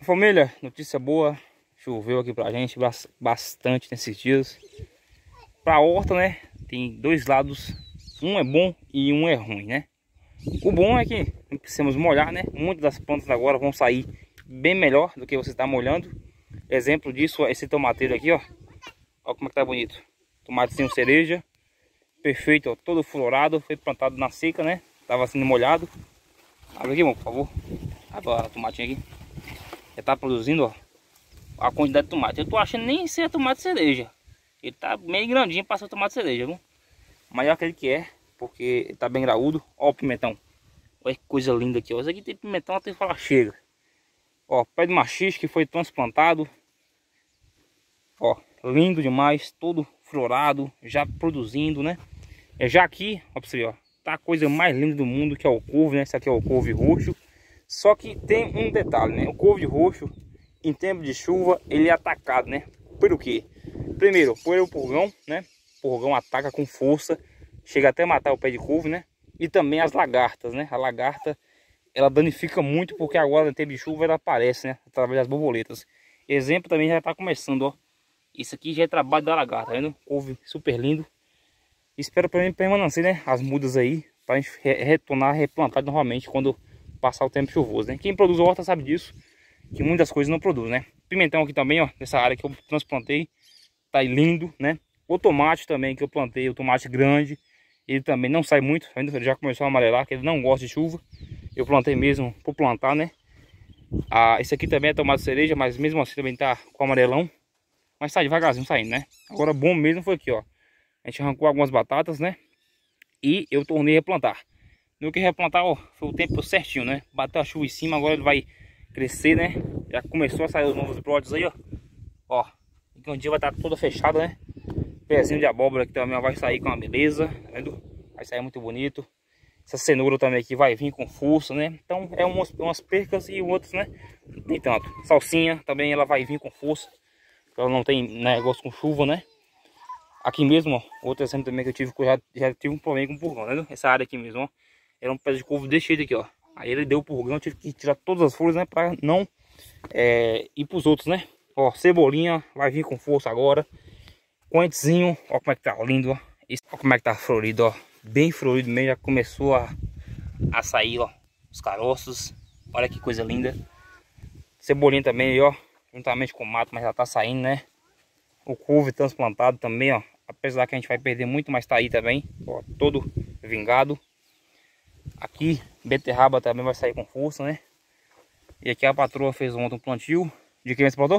Família, notícia boa. Choveu aqui pra gente bastante nesses dias. Pra horta, né, tem dois lados. Um é bom e um é ruim, né? O bom é que não precisamos molhar, né? Muitas das plantas agora vão sair bem melhor do que você está molhando. Exemplo disso é esse tomateiro aqui, ó. Olha como é que tá bonito. Tomatezinho cereja. Perfeito, ó, todo florado. Foi plantado na seca, né? Tava sendo molhado. Abre aqui, irmão, por favor. Abre o tomatinho aqui. Já tá produzindo, ó, a quantidade de tomate. Eu tô achando nem ser tomate cereja. Ele tá meio grandinho para ser tomate cereja, viu? Maior que ele que é, porque ele tá bem graúdo. Ó o pimentão. Olha que coisa linda aqui, ó. Esse aqui tem pimentão até falar chega. Ó, pé de machixe que foi transplantado. Ó, lindo demais, todo florado, já produzindo, né? Já aqui, ó pra você ver, ó, tá a coisa mais linda do mundo, que é o couve, né? Esse aqui é o couve roxo. Só que tem um detalhe, né? O couve roxo, em tempo de chuva, ele é atacado, né? Por quê? Primeiro, por o purgão, né? O purgão ataca com força, chega até matar o pé de couve, né? E também as lagartas, né? A lagarta, ela danifica muito, porque agora, no tempo de chuva, ela aparece, né? Através das borboletas. Exemplo também já tá começando, ó. Isso aqui já é trabalho da lagarta, tá vendo? Couve super lindo. Espero para mim permanecer, né? As mudas aí, para a gente retornar, replantar novamente quando passar o tempo chuvoso, né? Quem produz horta sabe disso, que muitas coisas não produz, né? Pimentão aqui também, ó, nessa área que eu transplantei, tá lindo, né? O tomate também que eu plantei, o tomate grande, ele também não sai muito, ainda já começou a amarelar, que ele não gosta de chuva. Eu plantei mesmo por plantar, né? Esse aqui também é tomate cereja, mas mesmo assim também tá com amarelão, mas tá devagarzinho saindo, né? Agora bom mesmo foi aqui, ó. A gente arrancou algumas batatas, né? E eu tornei a replantar. No que replantar, ó, foi o tempo certinho, né? Bateu a chuva em cima, agora ele vai crescer, né? Já começou a sair os novos brotes aí, ó. Ó, daqui um dia vai estar toda fechada, né? Pezinho de abóbora aqui também vai sair com uma beleza, tá vendo? Vai sair muito bonito. Essa cenoura também aqui vai vir com força, né? Então é umas percas e outras, né? Nem tanto. Salsinha também ela vai vir com força. Ela não tem negócio com chuva, né? Aqui mesmo, ó, outro exemplo também que eu tive, que eu já tive um problema com o purgão, né? Essa área aqui mesmo, ó, era um pé de couve desse jeito aqui, ó. Aí ele deu o purgão, eu tive que tirar todas as folhas, né? Pra não ir pros outros, né? Ó, cebolinha vai vir com força agora. Coentezinho, ó como é que tá lindo, ó. Ó como é que tá florido, ó. Bem florido mesmo, já começou a sair, ó, os caroços. Olha que coisa linda. Cebolinha também, ó, juntamente com o mato, mas já tá saindo, né? O couve transplantado também, ó. Apesar que a gente vai perder muito, mas tá aí também, ó, todo vingado. Aqui, beterraba também vai sair com força, né? E aqui a patroa fez ontem um plantio. De quem você plantou?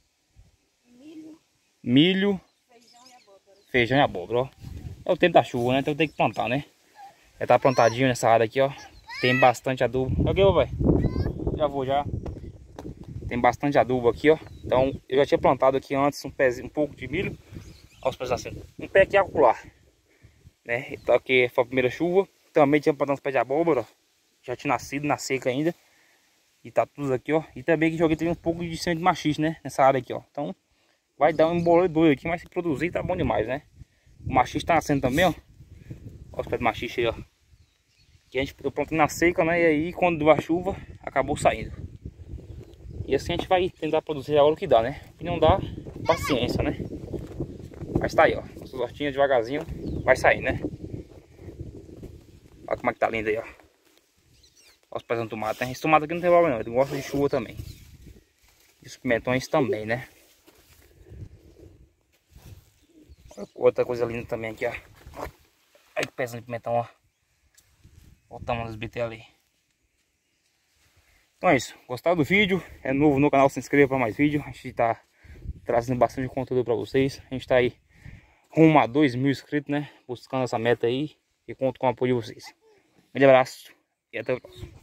Milho. Feijão e abóbora, ó. É o tempo da chuva, né? Então tem que plantar, né? Já tá plantadinho nessa área aqui, ó. Tem bastante adubo. Ok, papai? Já vou já. Tem bastante adubo aqui, ó. Então eu já tinha plantado aqui antes um pouco de milho. Olha os pés assim. Um pé aqui acular, né? Então aqui foi a primeira chuva. Também tinha plantado uns pés de abóbora, ó. Já tinha nascido na seca ainda. E tá tudo aqui, ó. E também que joguei também um pouco de semente de machixe, né? Nessa área aqui, ó. Então vai dar um embolado doido aqui, mas se produzir tá bom demais, né? O machixe tá nascendo também, ó. Olha os pés de machixe aí, ó. Que eu plantei na seca, né? E aí quando deu a chuva, acabou saindo. E assim a gente vai tentar produzir a hora que dá, né? Se não dá, paciência, né? Mas tá aí, ó. Nossas hortinhas devagarzinho vai sair, né? Olha como é que tá lindo aí, ó. Olha os pés do tomate, né? Esse tomate aqui não tem problema não, ele gosta de chuva também. E os pimentões também, né? Outra coisa linda também aqui, ó. Olha que pezinho de pimentão, ó. Olha o tamanho dos BT ali. Então é isso. Gostaram do vídeo? É novo no canal, se inscreva para mais vídeo. A gente tá trazendo bastante conteúdo para vocês. A gente tá aí rumo a 2.000 inscritos, né? Buscando essa meta aí. E conto com o apoio de vocês. Um grande abraço e até o próximo.